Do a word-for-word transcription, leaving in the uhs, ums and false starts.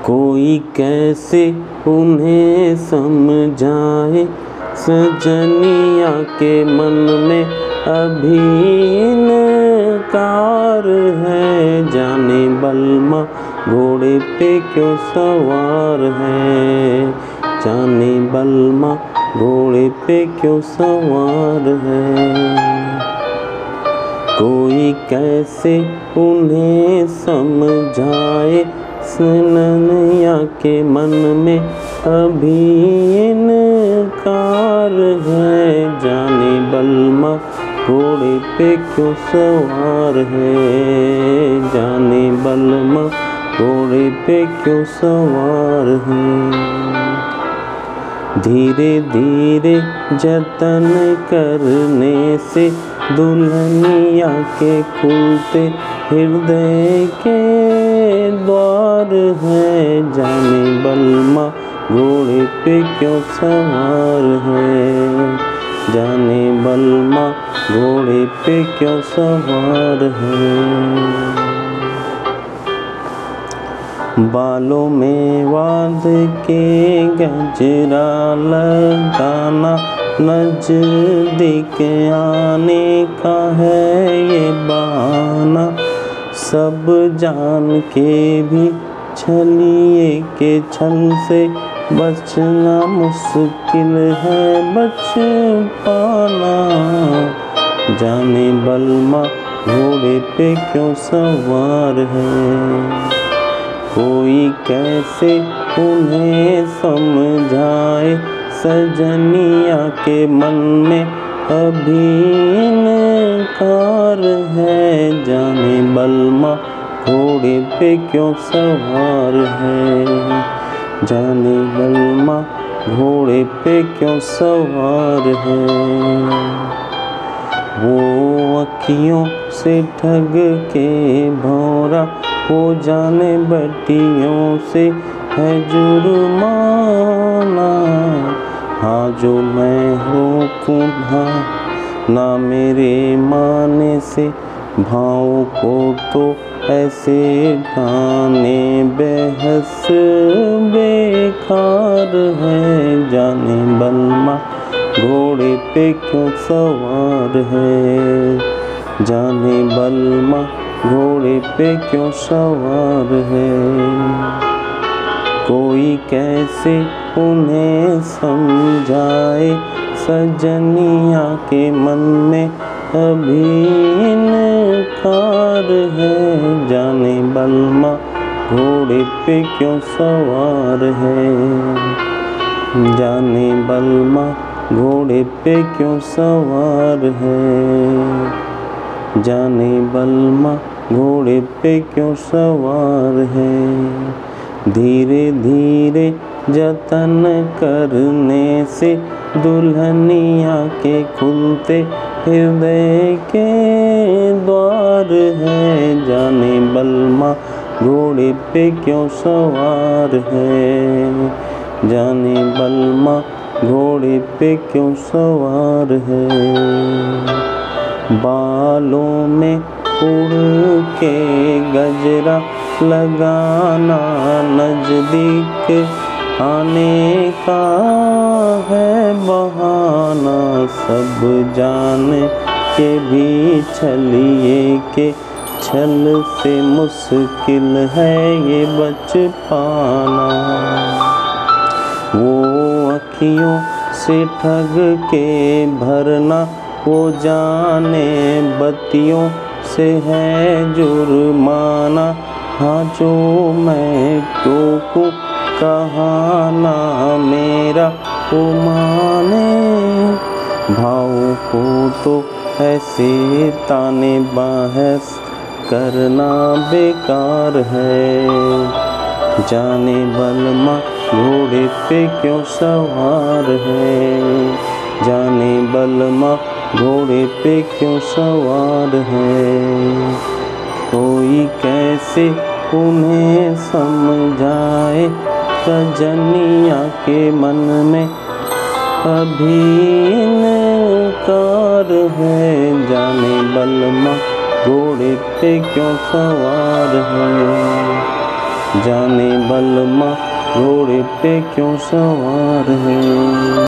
कोई कैसे उन्हें समझाए, सजनिया के मन में अभी इनकार है। जाने बलमा घोड़े पे क्यों सवार है, जाने बलमा घोड़े पे क्यों सवार है। कोई कैसे उन्हें समझाए, सजनिया के मन में अभी इनकार है। जाने बलमा घोड़े पे क्यों सवार है, जाने बलमा घोड़े पे क्यों सवार है। धीरे धीरे जतन करने से दुल्हनिया के खुलते हृदय के द्वार है। जाने बलमा घोड़े पे क्यों सवार है, जाने बलमा घोड़े पे क्यों सवार है। बालों में बांध के गजरा लगाना, नजदीक आने का है ये बहाना। सब जान के भी छलिए के छल से बचना मुश्किल है, बच पाना। जाने बलमा घोड़े पे क्यों सवार है, कोई कैसे उन्हें समझाए, सजनिया के मन में अभी इनकार है। जाने बलमा घोड़े पे क्यों सवार है, जाने बलमा घोड़े पे क्यों सवार है। वो अखियों से ठग के भौरा, वो जाने बटियों से है जुर्माना। हाँ जो मैं रोकूं ना, ना मेरे माने से भाव को तो ऐसे गाने बेहस बेकार है। जाने बलमा घोड़े पे क्यों सवार है, जाने बलमा घोड़े पे क्यों सवार है। कोई कैसे उन्हें समझाए, सजनिया के मन में अभी इनकार है। जाने बलमा घोड़े पे क्यों सवार है, जाने बलमा घोड़े पे क्यों सवार है। जाने बलमा घोड़े पे क्यों सवार है। धीरे धीरे जतन करने से दुल्हनिया के खुलते हृदय के द्वार है। जाने बलमा घोड़े पे क्यों सवार है, जाने बलमा घोड़े पे क्यों सवार है। बालों में उड़ के गजरा लगाना, नजदीक आने का है बहाना। सब जान के भी छलिए के छल से मुश्किल है ये बच पाना। वो अखियों से ठग के भरना, वो जाने बत्तियों से है जुर्माना। हाँ जो मैं टोकूं कहाना मेरा वो माने, भाव को तो ऐसे ताने बहस करना बेकार है। जाने बलमा घोड़े पे क्यों सवार है, जाने बलमा घोड़े पे क्यों सवार है। कोई कैसे उन्हें समझाए, सजनिया के मन में अभी इनकार है। जाने बलमा घोड़े पे क्यों सवार है। जाने बलमा घोड़े पे क्यों सवार है।